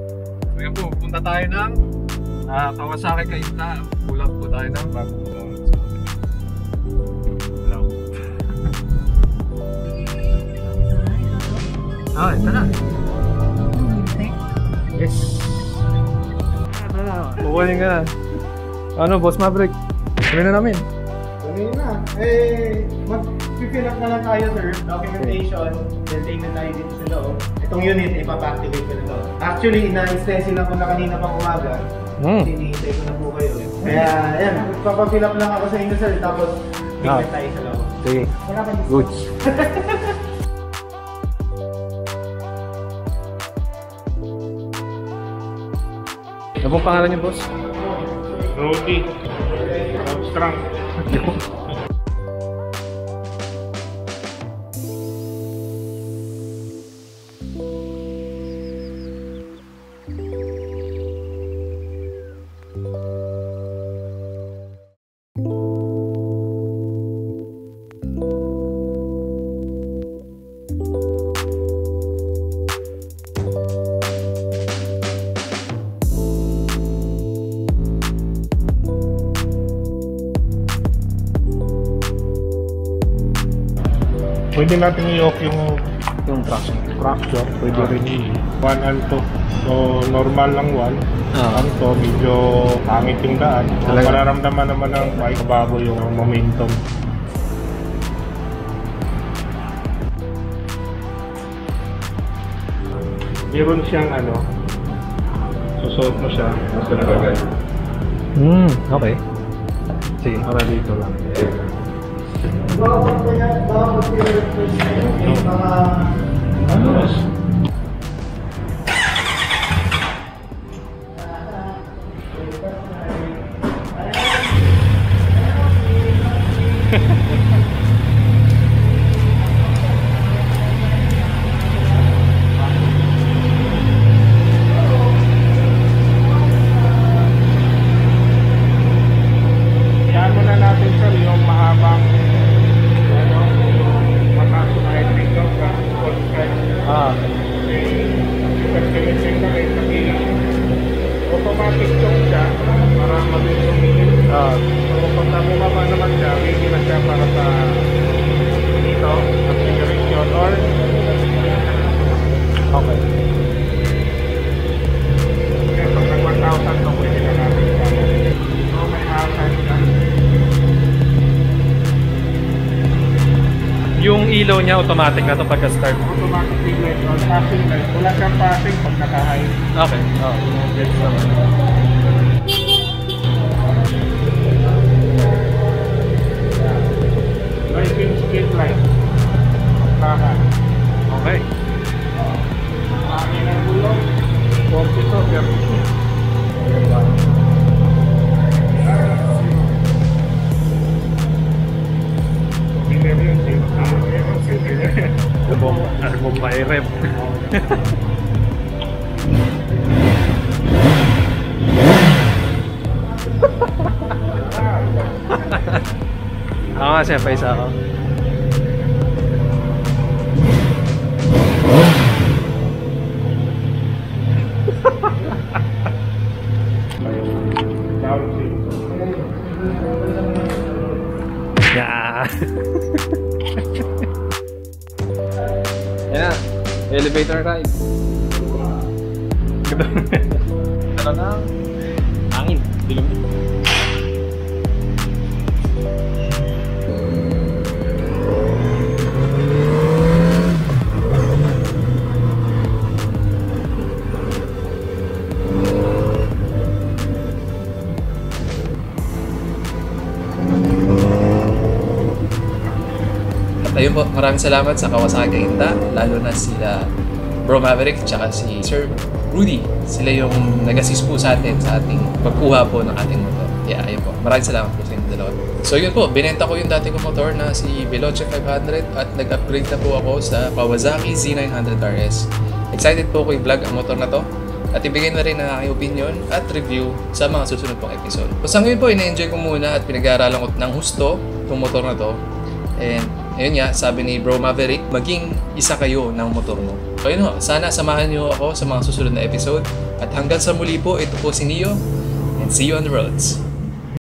Ngayon po, pupunta tayo ng Kawasaki Z900RS. Pulang po tayo ng bagong. Ah, ito na. Yes. Ito na. Kukunin ka na. Ano, Boss Maverick? Gawin na namin. Gawin na. Eh, mag-fill up na lang tayo, sir. Documentation. Then take na tayo dito sa loob. Itong unit, ipapa-activate ko na ito. Actually, ina-stencil lang ko na kanina pang umaga. Sinihintay ko na po kayo. Kaya, ayan. Papa-fill up lang ako sa inyo, sir. Tapos, tignan tayo sa loob. Sige. Good. Ano pong pangalan niyo, boss? Rudy. Strong. Pwede natin i-off yung traction. Pwede rin yun. 1 and 2. So, normal lang 1. Ang to, medyo pangit yung daan. So, mararamdaman naman ng bike bago yung momentum. Meron siyang susuot mo siya. Basta nagagay. Okay. Sige. Para dito lang. Yan muna natin sir yung mahabang automatic yung siya para mabilis umingin. So pag bumaba naman siya, ready na siya para sa nito, configuration or okay. Kaya pag nag 1,000 to pwede na natin siya. So may outside siya. Yung ilaw niya automatic na ito pagka-start? Automatic light or passing light. Wala siyang passing pag naka-high. Okay. Gets naman. Driving speed light. Maka. Okay. Hangin ang gulong. 42, 32. Bomba i-rev. Ako nga siya, paisa ako. Yeah. Yan na, elevator ride. Ano na? Hangin, dilim. Ayun po, maraming salamat sa Kawasaki Z900RS, lalo na sila Bro Maverick tsaka si Sir Rudy. Sila yung nag-assist po sa atin sa ating pagkuha po ng ating motor. Yeah, ayun po. Maraming salamat po sa inyo dalawa. So yun po, binenta ko yung dati kong motor na si Veloce 500 at nag-upgrade na po ako sa Kawasaki Z900RS. Excited po ko i-vlog ang motor na to at ibigay na rin ang aking opinion at review sa mga susunod pong episode. So sa ngayon po, ina-enjoy ko muna at pinag-aaralan ko ng husto itong motor na to. And ayun nga, sabi ni Bro Maverick, maging isa kayo ng motor mo. So yun ho, sana samahan niyo ako sa mga susunod na episode. At hanggang sa muli po, ito po si Neo. And see you on the roads.